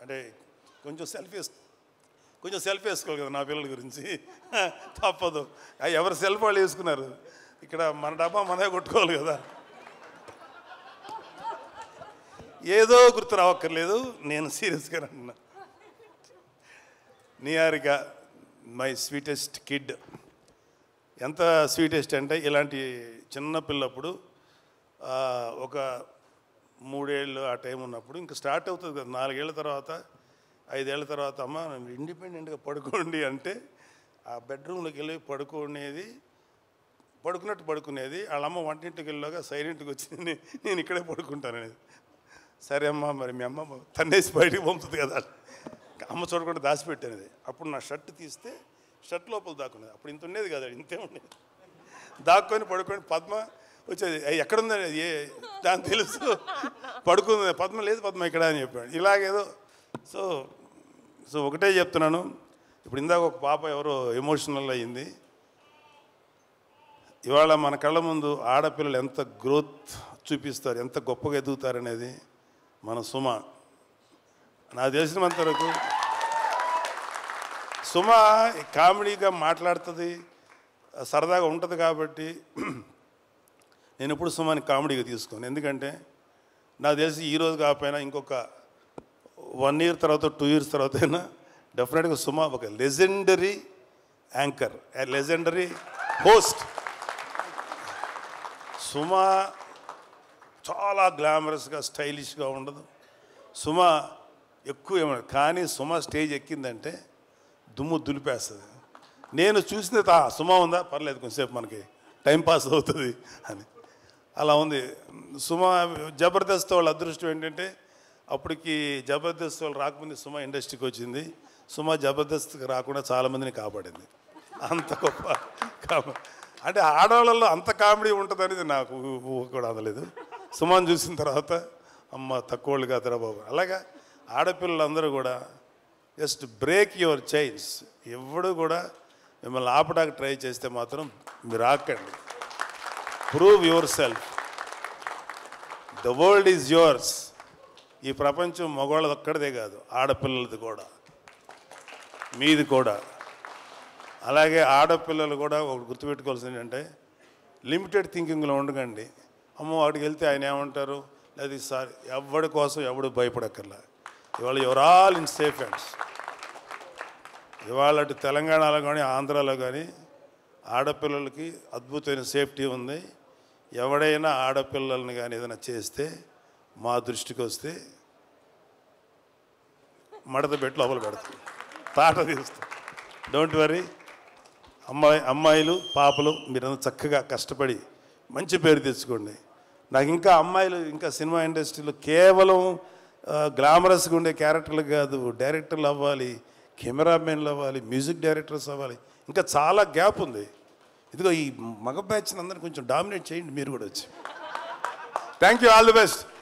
అంటే కొంచెం సెల్ఫీ వేసుకోవాలి కదా నా పిల్లల గురించి. తప్పదు, ఎవరు సెల్ఫ్ వాళ్ళు వేసుకున్నారు. ఇక్కడ మన డబ్బా మనమే కొట్టుకోవాలి కదా. ఏదో గుర్తు రావక్కర్లేదు, నేను సీరియస్గా అంటున్నా. Niharika my sweetest kid. ఎంత స్వీటెస్ట్ అంటే ఇలాంటి చిన్న పిల్లప్పుడు ఒక 3 ఏళ్ళు ఆ టైం ఉన్నప్పుడు ఇంకా స్టార్ట్ అవుతుంది కదా. 4 ఏళ్ళ తర్వాత 5 ఏళ్ళ తర్వాత అమ్మ ఇండిపెండెంట్గా పడుకోండి అంటే ఆ బెడ్రూమ్లోకి వెళ్ళి పడుకునేది. వాళ్ళమ్మ వంటింటికి వెళ్ళాక సైలెంట్గా వచ్చి నేను ఇక్కడే పడుకుంటాను అనేది. సరే అమ్మ, మరి మీ అమ్మ తన్నేసి బయటికి పంపుతుంది కదా, అమ్మ చూడకుండా దాచిపెట్టేది. అప్పుడు నా షర్ట్ తీస్తే షర్ట్ లోపల దాక్కునేది. అప్పుడు ఇంత ఉండేది కదా, ఇంతే ఉండేది. దాక్కొని పడుకొని పద్మ వచ్చేది, ఎక్కడుందని దాని తెలుసు, పడుకుంది. పద్మ లేదు, పద్మ ఇక్కడ అని చెప్పాడు. ఇలాగేదో. సో ఒకటే చెప్తున్నాను. ఇప్పుడు ఇందాక ఒక పాప ఎవరో ఎమోషనల్ అయ్యింది. ఇవాళ మన కళ్ళ ముందు ఆడపిల్లలు ఎంత గ్రోత్ చూపిస్తారు, ఎంత గొప్పగా ఎదుగుతారనేది మన సుమ. నాకు తెలిసినంత వరకు సుమ కామెడీగా మాట్లాడుతుంది, సరదాగా ఉంటుంది. కాబట్టి నేను ఎప్పుడు సుమాని కామెడీగా తీసుకోను. ఎందుకంటే నాకు తెలిసి ఈరోజు కాకపోయినా ఇంకొక 1 year తర్వాత 2 years తర్వాత అయినా డెఫినెట్గా సుమ ఒక legendary anchor, legendary host. Suma చాలా గ్లామరస్గా స్టైలిష్గా ఉండదు. సుమ ఎక్కువ ఏమన్నా, కానీ సుమ స్టేజ్ ఎక్కిందంటే దుమ్ము దులిపేస్తుంది. నేను చూసిన సుమ ఉందా, పర్లేదు కొంచెంసేపు మనకి టైంపాస్ అవుతుంది అని. అలా ఉంది సుమ. జబర్దస్త్ వాళ్ళ అదృష్టం ఏంటంటే అప్పటికి జబర్దస్త్ వాళ్ళు రాకముందు సుమ ఇండస్ట్రీకి వచ్చింది. సుమ జబర్దస్త్కి రాకుండా చాలామందిని కాపాడింది. అంత గొప్ప అంటే ఆడవాళ్ళలో అంత కామెడీ ఉంటుంది అనేది నాకు కూడా అందలేదు. సుమని చూసిన తర్వాత అమ్మ తక్కువ వాళ్ళు కాదురా బాబు. అలాగా ఆడపిల్లలందరూ కూడా జస్ట్ బ్రేక్ యువర్ చైన్స్. ఎవడు కూడా మిమ్మల్ని ఆపడానికి ట్రై చేస్తే మాత్రం మీరు ఆకండి. Prove yourself. The world is yours. ఈ ప్రపంచం మగవాళ్ళది ఒక్కడిదే కాదు, ఆడపిల్లలది కూడా, మీది కూడా. అలాగే ఆడపిల్లలు కూడా ఒకటి గుర్తుపెట్టుకోవాల్సింది ఏంటంటే లిమిటెడ్ థింకింగ్లో ఉండకండి. అమ్మో వాడికి వెళ్తే ఆయన ఏమంటారు, లేదా సార్ ఎవడి కోసం ఎవడు భయపడక్కర్లా. ఇవాళ you're all in safe hands. ఇవాళ అటు తెలంగాణలో కానీ ఆంధ్రాలో కానీ ఆడపిల్లలకి అద్భుతమైన సేఫ్టీ ఉంది. ఎవడైనా ఆడపిల్లల్ని కానీ ఏదైనా చేస్తే మా దృష్టికి వస్తే మడత పెట్టి లోపల పెడతాం, తాట తీస్తాం. Don't worry. అమ్మాయిలు పాపలు మీరంతా చక్కగా కష్టపడి మంచి పేరు తెచ్చుకోండి. నాకు ఇంకా అమ్మాయిలు ఇంకా సినిమా ఇండస్ట్రీలో కేవలం గ్లామరస్గా ఉండే క్యారెక్టర్లు కాదు, డైరెక్టర్లు అవ్వాలి, కెమెరామెన్లు అవ్వాలి, మ్యూజిక్ డైరెక్టర్స్ అవ్వాలి. ఇంకా చాలా గ్యాప్ ఉంది. ఇదిగో ఈ మగ బ్యాచ్ని అందరినీ కొంచెం డామినేట్ చేయండి మీరు కూడా వచ్చి. Thank you, all the best.